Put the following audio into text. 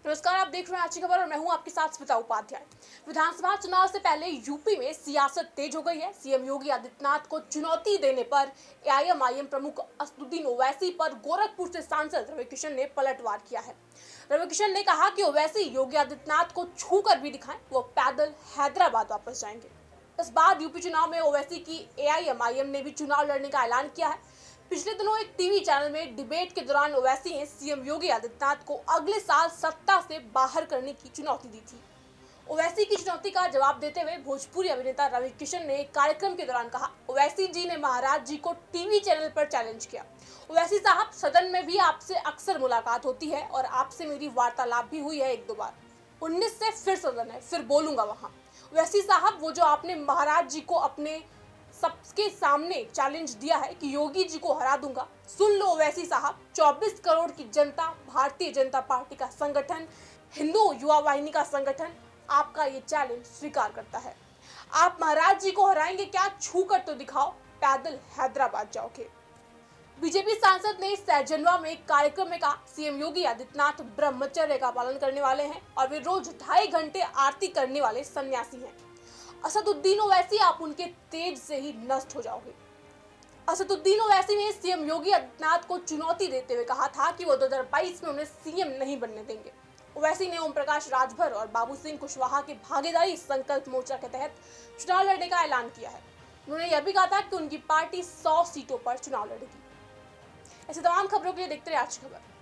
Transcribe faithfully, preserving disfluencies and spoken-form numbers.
नमस्कार, आप देख रहे हैं आज की खबर और मैं हूं आपके साथ स्मिता उपाध्याय। विधानसभा चुनाव से पहले यूपी में सियासत तेज हो गई है। सीएम योगी आदित्यनाथ को चुनौती देने पर एआईएमआईएम प्रमुख असदुद्दीन ओवैसी पर गोरखपुर से सांसद रविकिशन ने पलटवार किया है। रविकिशन ने कहा कि ओवैसी योगी आदित्यनाथ को छू कर भी दिखाएं, वो पैदल हैदराबाद वापस जाएंगे। इस बार यूपी चुनाव में ओवैसी की एआईएमआईएम ने भी चुनाव लड़ने का ऐलान किया है। पिछले दिनों एक टीवी चैनल में डिबेट के दौरान ओवैसी ने सीएम योगी आदित्यनाथ को अगले साल सत्ता से बाहर करने की चुनौती दी थी। ओवैसी की चुनौती का जवाब देते हुए भोजपुरी अभिनेता रविकिशन ने एक कार्यक्रम के दौरान कहा, ओवैसी जी ने महाराज जी को टीवी चैनल पर चैलेंज किया। ओवैसी साहब, सदन में भी आपसे अक्सर मुलाकात होती है और आपसे मेरी वार्तालाप भी हुई है एक दो बार। उन्नीस से फिर सदन है, फिर बोलूंगा वहां। ओवैसी साहब, वो जो आपने महाराज जी को अपने सबके सामने चैलेंज दिया है कि योगी जी को हरा दूंगा, सुन लो ओवैसी साहब, चौबीस करोड़ की जनता, भारतीय जनता पार्टी का संगठन, हिंदू युवा वाहिनी का संगठन आपका ये चैलेंज स्वीकार करता है। आप महाराज जी को हराएंगे क्या? छू कर तो दिखाओ, पैदल हैदराबाद जाओगे। बीजेपी सांसद ने सैजनवा में एक कार्यक्रम में कहा, सीएम योगी आदित्यनाथ ब्रह्मचर्य का पालन करने वाले हैं और वे रोज ढाई घंटे आरती करने वाले सन्यासी हैं। असदुद्दीन ओवैसी, आप उनके तेज से ही नष्ट हो जाओगे। असदुद्दीन ओवैसी ने सीएम योगी आदित्यनाथ को चुनौती देते हुए कहा था कि वो दो हज़ार बाईस में उन्हें सीएम नहीं बनने देंगे। ओवैसी ने ओम प्रकाश राजभर और बाबू सिंह कुशवाहा की भागीदारी संकल्प मोर्चा के तहत चुनाव लड़ने का ऐलान किया है। उन्होंने यह भी कहा था कि उनकी पार्टी सौ सीटों पर चुनाव लड़ेगी। ऐसी तमाम खबरों के लिए देखते रहिए आज की खबर।